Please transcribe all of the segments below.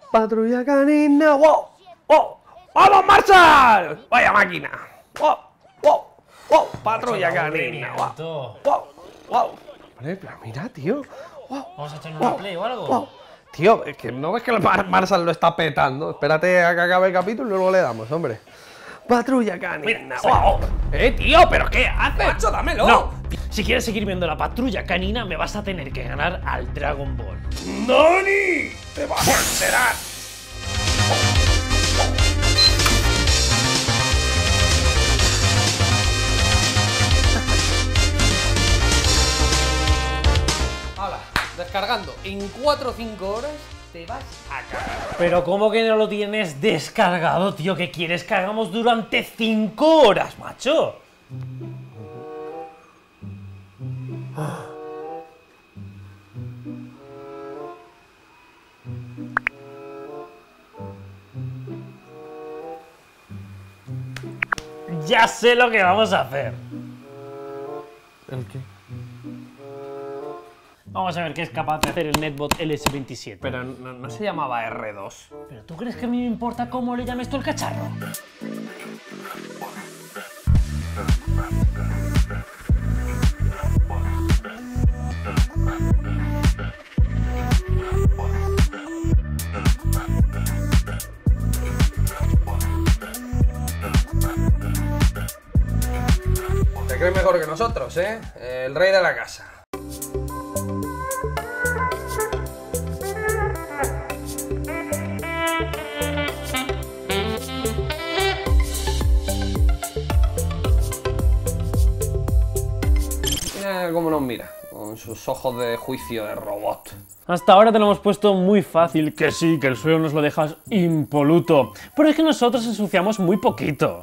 Patrulla canina. ¡Wow! ¡Wow! ¡Vamos, Marshall! ¡Vaya máquina! ¡Wow! ¡Wow! ¡Wow! Patrulla canina. ¡Wow! ¡Wow! ¡Wow! Vale, pero mira, tío. ¡Wow! ¿Vamos a echar una play o algo? ¡Wow! Tío, es que no ves que el Marshall lo está petando. Espérate a que acabe el capítulo y luego le damos, hombre. Patrulla canina. ¡Wow! Tío, ¿pero qué haces? ¡Macho, dámelo! No. Si quieres seguir viendo la patrulla canina, me vas a tener que ganar al Dragon Ball. ¡Nani! ¡Te vas a enterar! ¡Hala! Descargando. En 4 o 5 horas te vas a cagar. Pero ¿cómo que no lo tienes descargado, tío? ¿Qué quieres que hagamos durante 5 horas, macho? Ya sé lo que vamos a hacer. ¿El qué? Vamos a ver qué es capaz de hacer el Netbot LS27. Pero no se llamaba R2. ¿Pero tú crees que a mí me importa cómo le llames tú el cacharro? Te crees mejor que nosotros, ¿eh? El rey de la casa. Mira cómo nos mira, con sus ojos de juicio de robot. Hasta ahora te lo hemos puesto muy fácil, que sí, que el suelo nos lo dejas impoluto. Pero es que nosotros ensuciamos muy poquito.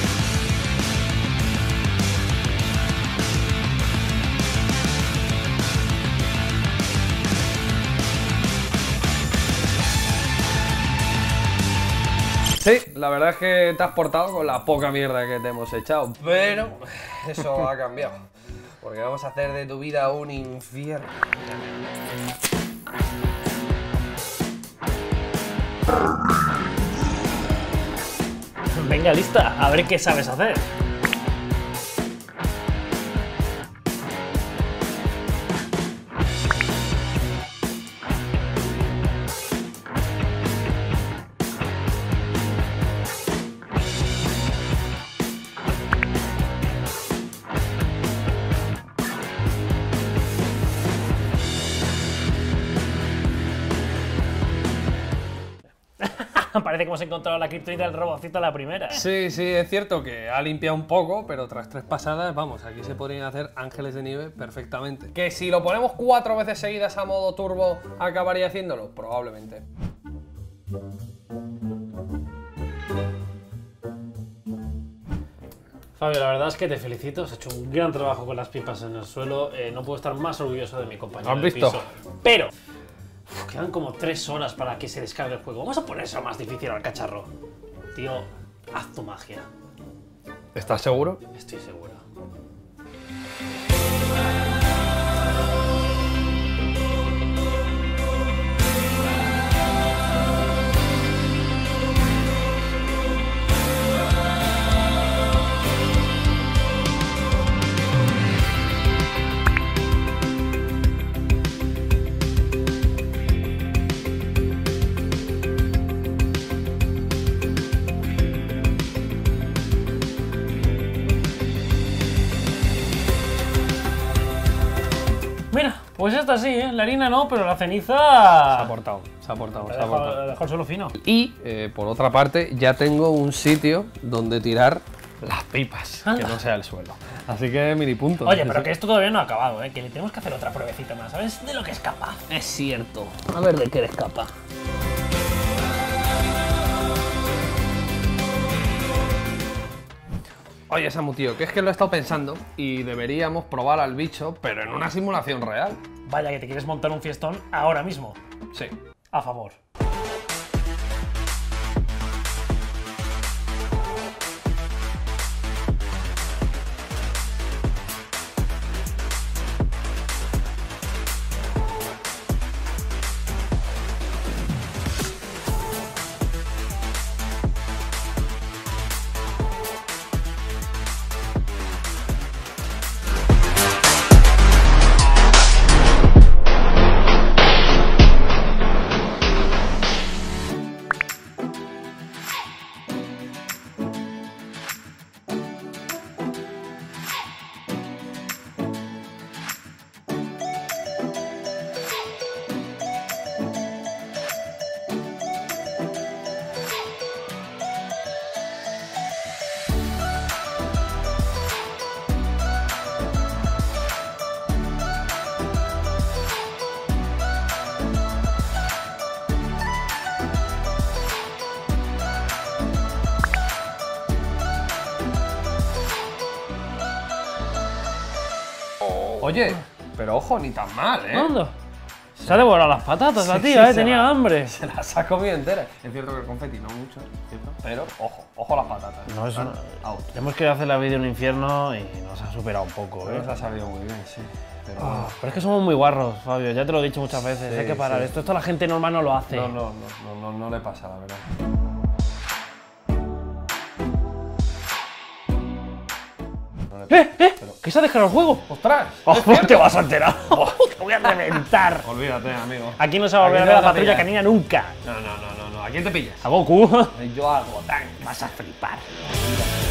Sí, la verdad es que te has portado con la poca mierda que te hemos echado, pero eso ha cambiado, porque vamos a hacer de tu vida un infierno. Venga, lista, a ver qué sabes hacer. Parece que hemos encontrado la kriptonita del robocito a la primera. Sí, sí, es cierto que ha limpiado un poco, pero tras 3 pasadas, vamos, aquí se podrían hacer ángeles de nieve perfectamente. Que si lo ponemos 4 veces seguidas a modo turbo, ¿acabaría haciéndolo? Probablemente. Fabio, la verdad es que te felicito, has hecho un gran trabajo con las pipas en el suelo. No puedo estar más orgulloso de mi compañero. ¿Has visto? De piso. Pero quedan como 3 horas para que se descargue el juego. Vamos a ponerse más difícil al cacharro. Tío, haz tu magia. ¿Estás seguro? Estoy seguro. Mira, pues esta sí, ¿eh? La harina no, pero la ceniza... Se ha portado, se ha portado, se ha portado. Dejó el suelo fino. Y, por otra parte, ya tengo un sitio donde tirar las pipas, que Anda. no sea el suelo. Así que mini punto. Oye, pero que esto todavía no ha acabado, ¿eh? Que le tenemos que hacer otra pruebecita más, ¿sabes? De lo que es capaz. Es cierto. A ver de qué eres capaz. Oye, Samu, tío, que es que lo he estado pensando y deberíamos probar al bicho, pero en una simulación real. Vaya, que te quieres montar un fiestón ahora mismo. Sí. A favor. Oye, pero ojo, ni tan mal, ¿eh? ¿Dónde? Se ha devorado las patatas la Sí, tía, sí, tenía hambre. Se las ha comido enteras. Es cierto que el confeti no mucho, ¿cierto? Pero ojo a las patatas. No, eso no. Out. Hemos querido hacer la vídeo en un infierno y nos ha superado un poco, Pero ¿eh? nos ha salido muy bien, sí. Pero Pero es que somos muy guarros, Fabio, ya te lo he dicho muchas veces, Sí, hay que parar. sí. Esto la gente normal no lo hace. no le pasa, la verdad. ¿Qué se ha dejado el juego? ¡Ostras! ¡Oh, te vas a enterar! ¡Te voy a reventar! Olvídate, amigo. Aquí no se va a volver a ver a la patrulla canina nunca. No. ¿A quién te pillas? ¿A Goku? Yo hago tan. Vas a flipar.